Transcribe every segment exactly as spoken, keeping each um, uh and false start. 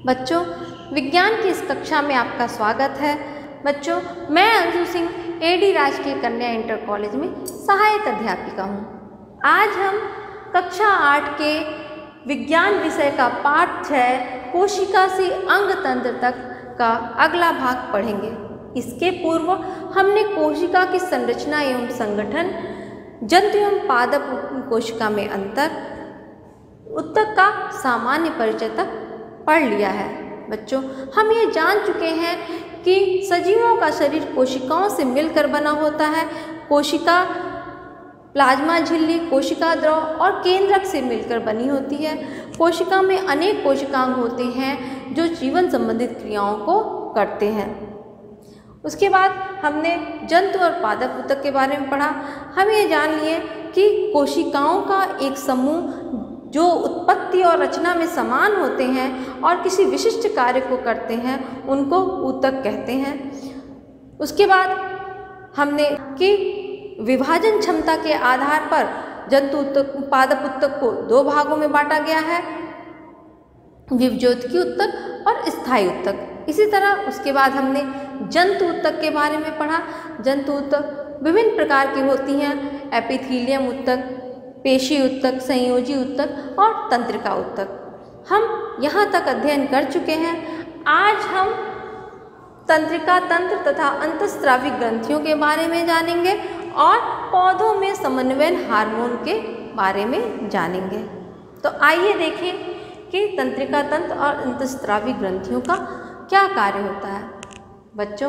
बच्चों, विज्ञान की इस कक्षा में आपका स्वागत है। बच्चों, मैं अंशु सिंह एडी राजकीय कन्या इंटर कॉलेज में सहायक अध्यापिका हूँ। आज हम कक्षा आठ के विज्ञान विषय का पाठ छः कोशिका से अंग तंत्र तक का अगला भाग पढ़ेंगे। इसके पूर्व हमने कोशिका की संरचना एवं संगठन, जंतु एवं पादप कोशिका में अंतर, ऊतक का सामान्य परिचय तक पढ़ लिया है। बच्चों, हम ये जान चुके हैं कि सजीवों का शरीर कोशिकाओं से मिलकर बना होता है। कोशिका प्लाज्मा झिल्ली, कोशिका द्रव और केंद्रक से मिलकर बनी होती है। कोशिका में अनेक कोशिकांग होते हैं जो जीवन संबंधित क्रियाओं को करते हैं। उसके बाद हमने जंतु और पादप ऊतक के बारे में पढ़ा। हम ये जान लिए कि कोशिकाओं का एक समूह जो उत्पत्ति और रचना में समान होते हैं और किसी विशिष्ट कार्य को करते हैं, उनको ऊतक कहते हैं। उसके बाद हमने कि विभाजन क्षमता के आधार पर जंतु ऊतक, पादप ऊतक को दो भागों में बांटा गया है, विभज्योतकी ऊतक और स्थायी ऊतक। इसी तरह उसके बाद हमने जंतु ऊतक के बारे में पढ़ा। जंतु ऊतक विभिन्न प्रकार की होती हैं, एपिथीलियम ऊतक, पेशी ऊतक, संयोजी ऊतक और तंत्रिका ऊतक। हम यहाँ तक अध्ययन कर चुके हैं। आज हम तंत्रिका तंत्र तथा अंतःस्रावी ग्रंथियों के बारे में जानेंगे और पौधों में समन्वयन हार्मोन के बारे में जानेंगे। तो आइए देखें कि तंत्रिका तंत्र और अंतःस्रावी ग्रंथियों का क्या कार्य होता है। बच्चों,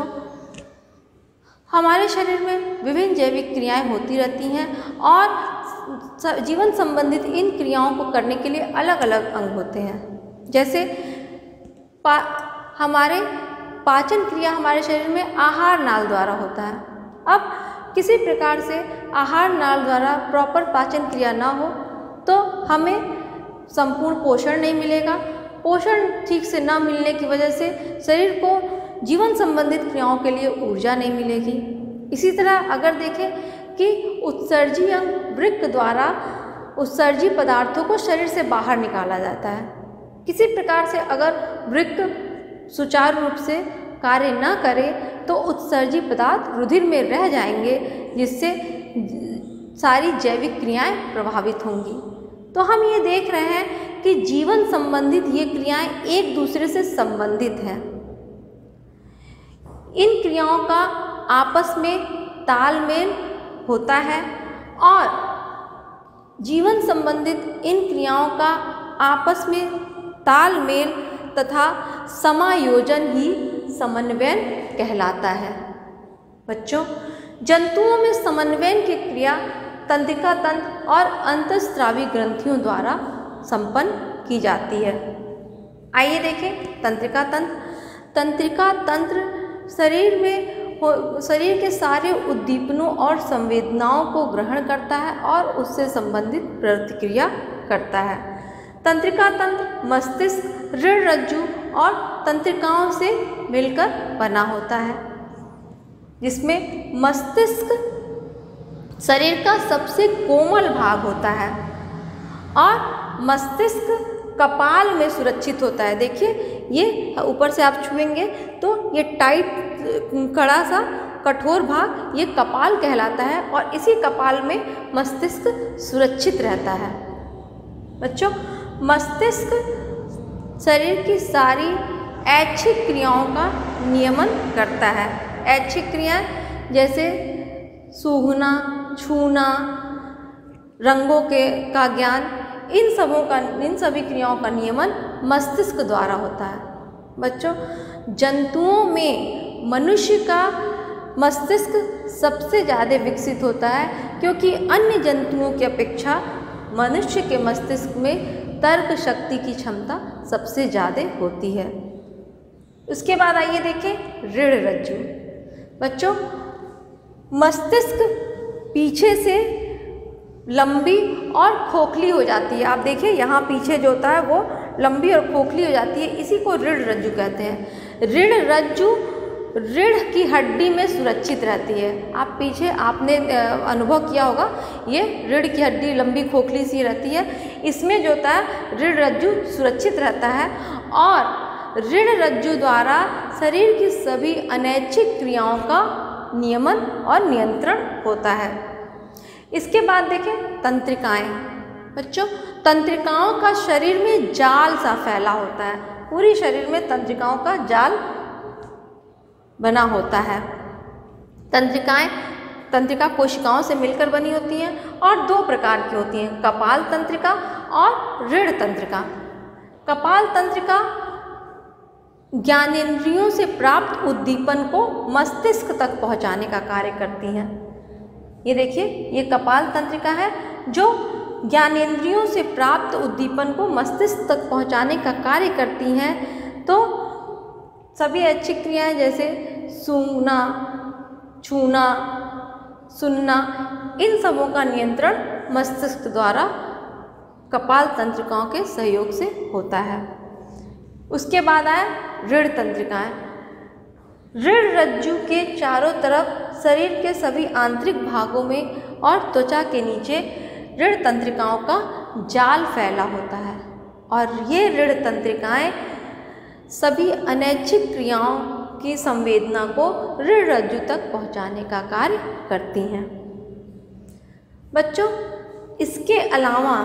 हमारे शरीर में विभिन्न जैविक क्रियाएं होती रहती हैं और जीवन संबंधित इन क्रियाओं को करने के लिए अलग अलग अंग होते हैं। जैसे पा, हमारे पाचन क्रिया हमारे शरीर में आहार नाल द्वारा होता है। अब किसी प्रकार से आहार नाल द्वारा प्रॉपर पाचन क्रिया ना हो तो हमें संपूर्ण पोषण नहीं मिलेगा। पोषण ठीक से ना मिलने की वजह से शरीर को जीवन संबंधित क्रियाओं के लिए ऊर्जा नहीं मिलेगी। इसी तरह अगर देखें कि उत्सर्जी अंग वृक्क द्वारा उत्सर्जी पदार्थों को शरीर से बाहर निकाला जाता है। किसी प्रकार से अगर वृक्क सुचारू रूप से कार्य न करे तो उत्सर्जी पदार्थ रुधिर में रह जाएंगे, जिससे सारी जैविक क्रियाएं प्रभावित होंगी। तो हम ये देख रहे हैं कि जीवन संबंधित ये क्रियाएं एक दूसरे से संबंधित हैं। इन क्रियाओं का आपस में तालमेल होता है और जीवन संबंधित इन क्रियाओं का आपस में तालमेल तथा समायोजन ही समन्वयन कहलाता है। बच्चों, जंतुओं में समन्वयन की क्रिया तंत्रिका तंत्र और अंतःस्रावी ग्रंथियों द्वारा संपन्न की जाती है। आइए देखें तंत्रिका तंत्र। तंत्रिका तंत्र शरीर में शरीर के सारे उद्दीपनों और संवेदनाओं को ग्रहण करता है और उससे संबंधित प्रतिक्रिया करता है। तंत्रिका तंत्र मस्तिष्क, रीढ़ रज्जु और तंत्रिकाओं से मिलकर बना होता है, जिसमें मस्तिष्क शरीर का सबसे कोमल भाग होता है और मस्तिष्क कपाल में सुरक्षित होता है। देखिए, ये ऊपर से आप छुएंगे तो ये टाइट कड़ा सा कठोर भाग ये कपाल कहलाता है और इसी कपाल में मस्तिष्क सुरक्षित रहता है। बच्चों, मस्तिष्क शरीर की सारी ऐच्छिक क्रियाओं का नियमन करता है। ऐच्छिक क्रियाएं जैसे सूंघना, छूना, रंगों के का ज्ञान, इन सबों का इन सभी क्रियाओं का नियमन मस्तिष्क द्वारा होता है। बच्चों, जंतुओं में मनुष्य का मस्तिष्क सबसे ज़्यादा विकसित होता है, क्योंकि अन्य जंतुओं की अपेक्षा मनुष्य के मस्तिष्क में तर्क शक्ति की क्षमता सबसे ज़्यादा होती है। उसके बाद आइए देखें रीढ़ रज्जु। बच्चों, मस्तिष्क पीछे से लंबी और खोखली हो जाती है। आप देखिए, यहाँ पीछे जो होता है वो लंबी और खोखली हो जाती है, इसी को रीढ़ रज्जु कहते हैं। रीढ़ रज्जु रीढ़ की हड्डी में सुरक्षित रहती है। आप पीछे आपने अनुभव किया होगा, ये रीढ़ की हड्डी लंबी खोखली सी रहती है, इसमें जो होता है रीढ़ रज्जु सुरक्षित रहता है और ऋण रज्जु द्वारा शरीर की सभी अनैच्छिक क्रियाओं का नियमन और नियंत्रण होता है। इसके बाद देखें तंत्रिकाएं। बच्चों, तंत्रिकाओं का शरीर में जाल सा फैला होता है, पूरी शरीर में तंत्रिकाओं का जाल बना होता है। तंत्रिकाएं तंत्रिका कोशिकाओं से मिलकर बनी होती हैं और दो प्रकार की होती हैं, कपाल तंत्रिका और ऋण तंत्रिका। कपाल तंत्रिका ज्ञानेंद्रियों से प्राप्त उद्दीपन को मस्तिष्क तक पहुंचाने का कार्य करती हैं। ये देखिए, ये कपाल तंत्रिका है जो ज्ञानेंद्रियों से प्राप्त उद्दीपन को मस्तिष्क तक पहुंचाने का कार्य करती हैं। तो सभी ऐच्छिक क्रियाएं जैसे सूंघना, छूना, सुनना, इन सबों का नियंत्रण मस्तिष्क द्वारा कपाल तंत्रिकाओं के सहयोग से होता है। उसके बाद आए ऋण तंत्रिकाएं। ऋण रज्जु के चारों तरफ शरीर के सभी आंतरिक भागों में और त्वचा के नीचे ऋण तंत्रिकाओं का जाल फैला होता है और ये ऋण तंत्रिकाएं सभी अनैच्छिक क्रियाओं की संवेदना को ऋण रज्जु तक पहुंचाने का कार्य करती हैं। बच्चों, इसके अलावा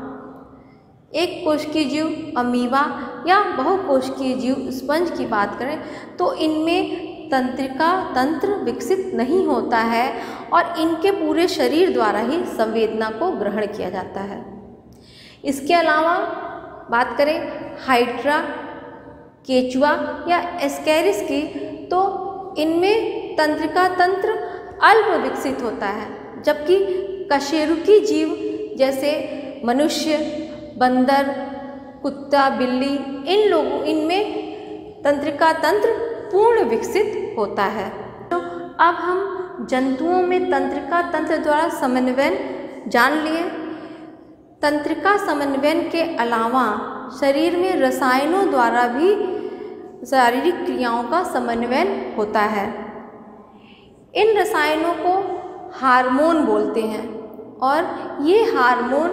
एक कोशिकीय जीव अमीबा या बहुकोशिकीय जीव स्पंज की बात करें तो इनमें तंत्रिका तंत्र विकसित नहीं होता है और इनके पूरे शरीर द्वारा ही संवेदना को ग्रहण किया जाता है। इसके अलावा बात करें हाइड्रा, केचुआ या एस्केरिस की, तो इनमें तंत्रिका तंत्र अल्प विकसित होता है, जबकि कशेरुकी जीव जैसे मनुष्य, बंदर, कुत्ता, बिल्ली, इन लोगों इनमें तंत्रिका तंत्र पूर्ण विकसित होता है। तो अब हम जंतुओं में तंत्रिका तंत्र द्वारा समन्वयन जान लिए। तंत्रिका समन्वयन के अलावा शरीर में रसायनों द्वारा भी शारीरिक क्रियाओं का समन्वयन होता है। इन रसायनों को हार्मोन बोलते हैं और ये हार्मोन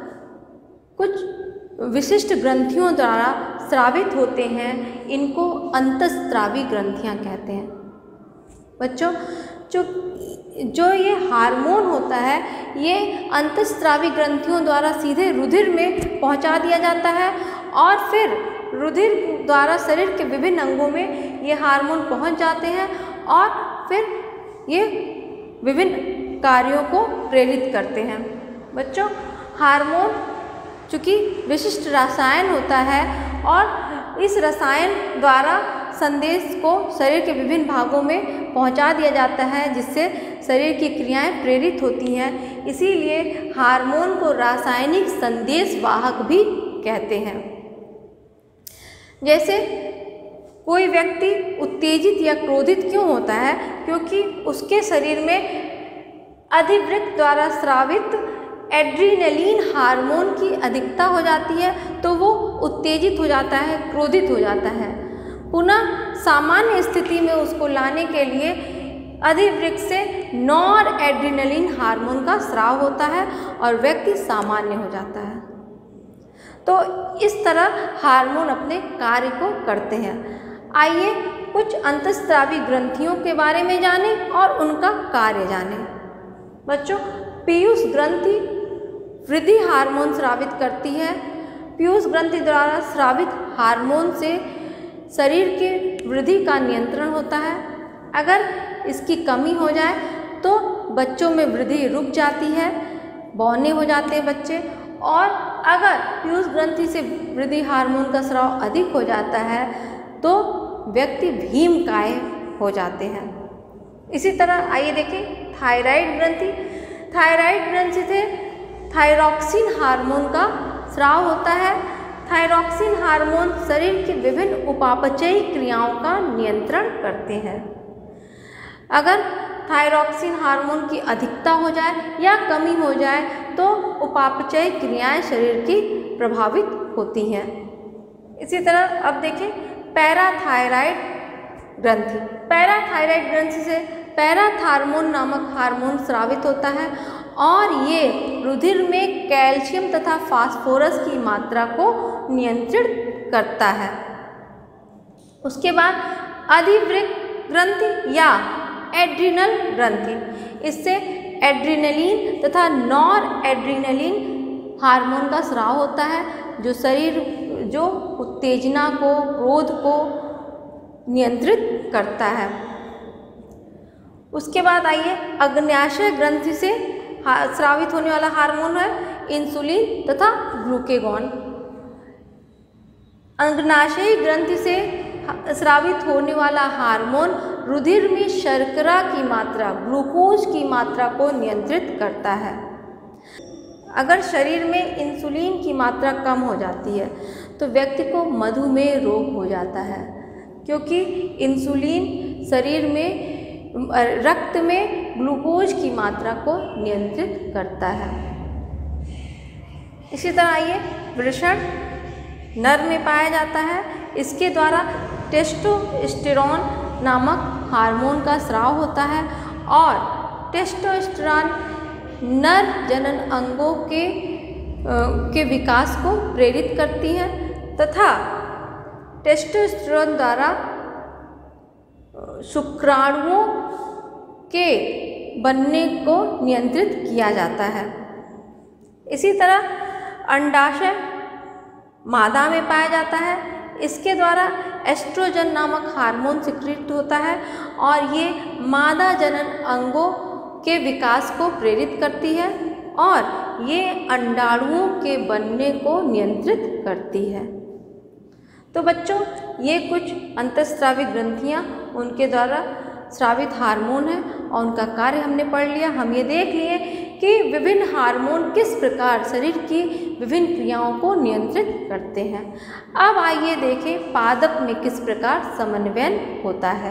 कुछ विशिष्ट ग्रंथियों द्वारा स्रावित होते हैं। इनको अंतःस्रावी ग्रंथियां कहते हैं। बच्चों, जो जो ये हार्मोन होता है ये अंतःस्रावी ग्रंथियों द्वारा सीधे रुधिर में पहुंचा दिया जाता है और फिर रुधिर द्वारा शरीर के विभिन्न अंगों में ये हार्मोन पहुंच जाते हैं और फिर ये विभिन्न कार्यों को प्रेरित करते हैं। बच्चों, हार्मोन चूँकि विशिष्ट रसायन होता है और इस रसायन द्वारा संदेश को शरीर के विभिन्न भागों में पहुंचा दिया जाता है, जिससे शरीर की क्रियाएं प्रेरित होती हैं। इसीलिए हार्मोन को रासायनिक संदेश वाहक भी कहते हैं। जैसे कोई व्यक्ति उत्तेजित या क्रोधित क्यों होता है? क्योंकि उसके शरीर में अधिवृक्क द्वारा स्रावित एड्रीनलिन हार्मोन की अधिकता हो जाती है, तो वो उत्तेजित हो जाता है, क्रोधित हो जाता है। पुनः सामान्य स्थिति में उसको लाने के लिए अधिवृक्क से नॉर एड्रीनलिन हार्मोन का स्राव होता है और व्यक्ति सामान्य हो जाता है। तो इस तरह हार्मोन अपने कार्य को करते हैं। आइए कुछ अंतःस्रावी ग्रंथियों के बारे में जानें और उनका कार्य जानें। बच्चों, पीयूष ग्रंथि वृद्धि हार्मोन स्रावित करती है। पीयूष ग्रंथि द्वारा स्रावित हार्मोन से शरीर के वृद्धि का नियंत्रण होता है। अगर इसकी कमी हो जाए तो बच्चों में वृद्धि रुक जाती है, बौने हो जाते हैं बच्चे, और अगर पीयूष ग्रंथि से वृद्धि हार्मोन का स्राव अधिक हो जाता है तो व्यक्ति भीमकाय हो जाते हैं। इसी तरह आइए देखें थायराइड ग्रंथि। थायराइड ग्रंथि से थायरॉक्सिन हार्मोन का स्राव होता है। थायरॉक्सिन हार्मोन शरीर की विभिन्न उपापचयी क्रियाओं का नियंत्रण करते हैं। अगर थायरॉक्सिन हार्मोन की अधिकता हो जाए या कमी हो जाए तो उपापचयी क्रियाएं शरीर की प्रभावित होती हैं। इसी तरह अब देखें पैराथायराइड ग्रंथि। पैराथायराइड ग्रंथि से पैराथार्मोन नामक हार्मोन स्रावित होता है और ये रुधिर में कैल्शियम तथा फास्फोरस की मात्रा को नियंत्रित करता है। उसके बाद अधिवृक्क ग्रंथि या एड्रिनल ग्रंथि, इससे एड्रिनलिन तथा नॉर एड्रिनलिन हार्मोन का स्राव होता है जो शरीर जो उत्तेजना को, क्रोध को नियंत्रित करता है। उसके बाद आइए अग्न्याशय ग्रंथि से स्रावित होने वाला हार्मोन है इंसुलिन तथा ग्लूकेगॉन। अग्न्याशयी ग्रंथि से स्रावित होने वाला हार्मोन रुधिर में शर्करा की मात्रा, ग्लूकोज की मात्रा को नियंत्रित करता है। अगर शरीर में इंसुलिन की मात्रा कम हो जाती है तो व्यक्ति को मधुमेह रोग हो जाता है, क्योंकि इंसुलिन शरीर में रक्त में ग्लूकोज की मात्रा को नियंत्रित करता है। इसी तरह आइए वृषण नर में पाया जाता है, इसके द्वारा टेस्टोस्टेरोन नामक हार्मोन का स्राव होता है और टेस्टोस्टेरोन नर जनन अंगों के के विकास को प्रेरित करती है तथा टेस्टोस्टेरोन द्वारा शुक्राणुओं के बनने को नियंत्रित किया जाता है। इसी तरह अंडाशय मादा में पाया जाता है, इसके द्वारा एस्ट्रोजन नामक हार्मोन सिक्रिट होता है और ये मादा जनन अंगों के विकास को प्रेरित करती है और ये अंडाणुओं के बनने को नियंत्रित करती है। तो बच्चों, ये कुछ अंतःस्रावी ग्रंथियाँ उनके द्वारा स्रावित हार्मोन है और उनका कार्य हमने पढ़ लिया। हम ये देख लिए कि विभिन्न हार्मोन किस प्रकार शरीर की विभिन्न क्रियाओं को नियंत्रित करते हैं। अब आइए देखें पादप में किस प्रकार समन्वयन होता है।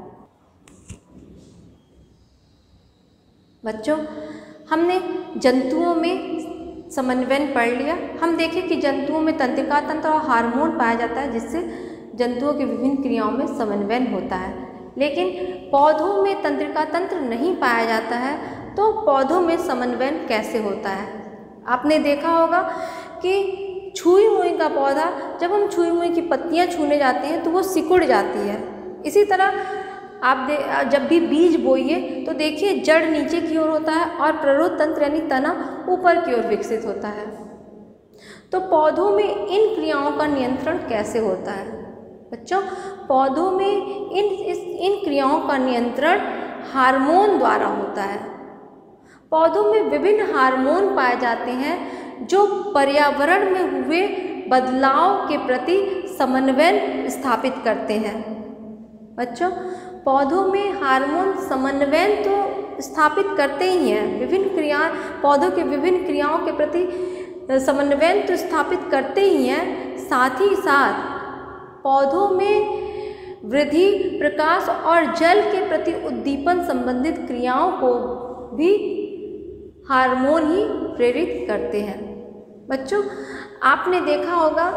बच्चों, हमने जंतुओं में समन्वयन पढ़ लिया। हम देखें कि जंतुओं में तंत्रिका तंत्र और हार्मोन पाया जाता है जिससे जंतुओं की विभिन्न क्रियाओं में समन्वयन होता है, लेकिन पौधों में तंत्रिका तंत्र नहीं पाया जाता है, तो पौधों में समन्वयन कैसे होता है। आपने देखा होगा कि छुई मुई का पौधा, जब हम छुई मुई की पत्तियां छूने जाते हैं तो वो सिकुड़ जाती है। इसी तरह आप दे जब भी बीज बोइए तो देखिए जड़ नीचे की ओर होता है और प्ररोध तंत्र यानी तना ऊपर की ओर विकसित होता है। तो पौधों में इन क्रियाओं का नियंत्रण कैसे होता है। बच्चों, पौधों में इन इस इन क्रियाओं का नियंत्रण हार्मोन द्वारा होता है। पौधों में विभिन्न हार्मोन पाए जाते हैं जो पर्यावरण में हुए बदलाव के प्रति समन्वय स्थापित करते हैं। बच्चों, पौधों में हार्मोन समन्वय तो स्थापित करते ही हैं, विभिन्न क्रिया पौधों के विभिन्न क्रियाओं के प्रति समन्वय तो स्थापित करते ही हैं, साथ ही साथ पौधों में वृद्धि, प्रकाश और जल के प्रति उद्दीपन संबंधित क्रियाओं को भी हार्मोन ही प्रेरित करते हैं। बच्चों, आपने देखा होगा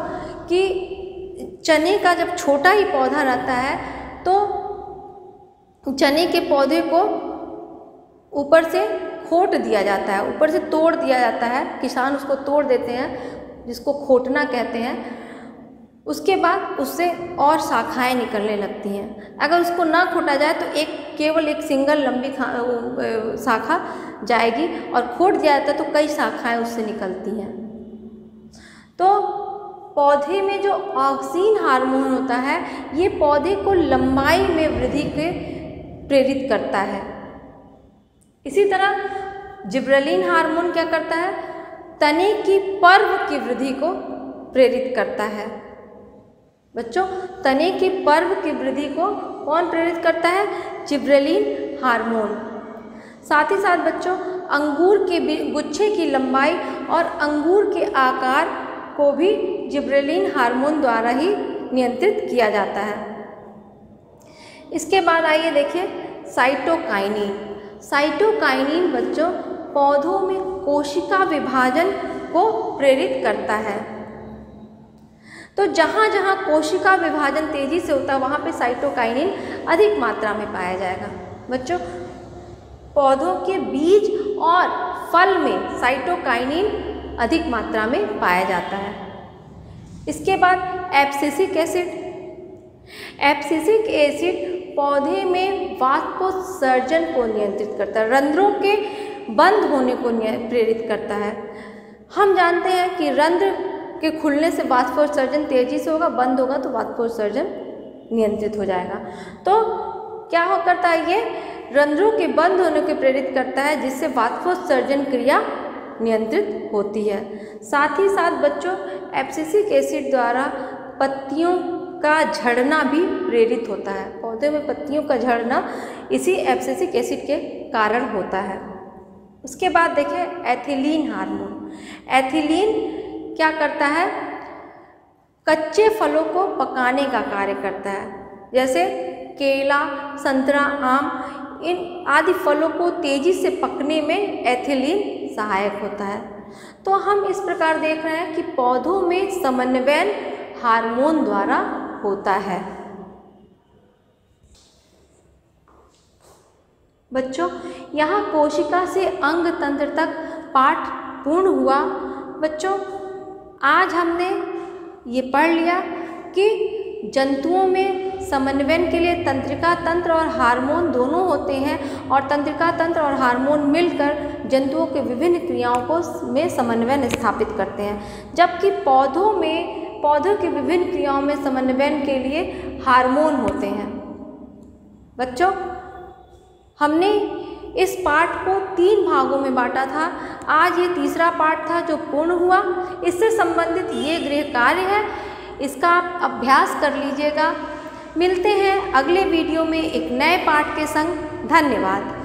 कि चने का जब छोटा ही पौधा रहता है तो चने के पौधे को ऊपर से खोट दिया जाता है, ऊपर से तोड़ दिया जाता है। किसान उसको तोड़ देते हैं, जिसको खोटना कहते हैं। उसके बाद उससे और शाखाएं निकलने लगती हैं। अगर उसको ना खोटा जाए तो एक केवल एक सिंगल लंबी शाखा जाएगी और खोट दिया जाता है तो कई शाखाएं उससे निकलती हैं। तो पौधे में जो ऑक्सीन हार्मोन होता है ये पौधे को लंबाई में वृद्धि के प्रेरित करता है। इसी तरह जिब्रेलिन हार्मोन क्या करता है, तने की पर्व की वृद्धि को प्रेरित करता है। बच्चों, तने की पर्व की वृद्धि को कौन प्रेरित करता है, जिब्रेलिन हार्मोन। साथ ही साथ बच्चों, अंगूर के गुच्छे की लंबाई और अंगूर के आकार को भी जिब्रेलिन हार्मोन द्वारा ही नियंत्रित किया जाता है। इसके बाद आइए देखिए साइटोकाइनिन। साइटोकाइनिन बच्चों पौधों में कोशिका विभाजन को प्रेरित करता है। तो जहाँ जहाँ कोशिका विभाजन तेजी से होता है वहाँ पे साइटोकाइनिन अधिक मात्रा में पाया जाएगा। बच्चों, पौधों के बीज और फल में साइटोकाइनिन अधिक मात्रा में पाया जाता है। इसके बाद एब्सिसिक एसिड। एब्सिसिक एसिड पौधे में वाष्पोत्सर्जन को नियंत्रित करता है, रंध्रों के बंद होने को प्रेरित करता है। हम जानते हैं कि रंध्र के खुलने से वाष्पोत्सर्जन तेजी से होगा, बंद होगा तो वाष्पोत्सर्जन नियंत्रित हो जाएगा। तो क्या हो करता है, ये रंध्रों के बंद होने को प्रेरित करता है, जिससे वाष्पोत्सर्जन क्रिया नियंत्रित होती है। साथ ही साथ बच्चों, एब्सिसिक एसिड द्वारा पत्तियों का झड़ना भी प्रेरित होता है। पौधे में पत्तियों का झड़ना इसी एब्सिसिक एसिड के कारण होता है। उसके बाद देखें एथिलीन हार्मोन। एथिलीन क्या करता है, कच्चे फलों को पकाने का कार्य करता है। जैसे केला, संतरा, आम, इन आदि फलों को तेजी से पकने में एथिलीन सहायक होता है। तो हम इस प्रकार देख रहे हैं कि पौधों में समन्वयन हार्मोन द्वारा होता है। बच्चों, यहाँ कोशिका से अंग तंत्र तक पाठ पूर्ण हुआ। बच्चों, आज हमने ये पढ़ लिया कि जंतुओं में समन्वयन के लिए तंत्रिका तंत्र और हार्मोन दोनों होते हैं, और तंत्रिका तंत्र और हार्मोन मिलकर जंतुओं के विभिन्न क्रियाओं को में समन्वयन स्थापित करते हैं। जबकि पौधों में पौधों की विभिन्न क्रियाओं में समन्वयन के लिए हार्मोन होते हैं। बच्चों, हमने इस पाठ को तीन भागों में बांटा था। आज ये तीसरा पाठ था जो पूर्ण हुआ। इससे संबंधित ये गृह कार्य है, इसका आप अभ्यास कर लीजिएगा। मिलते हैं अगले वीडियो में एक नए पाठ के संग। धन्यवाद।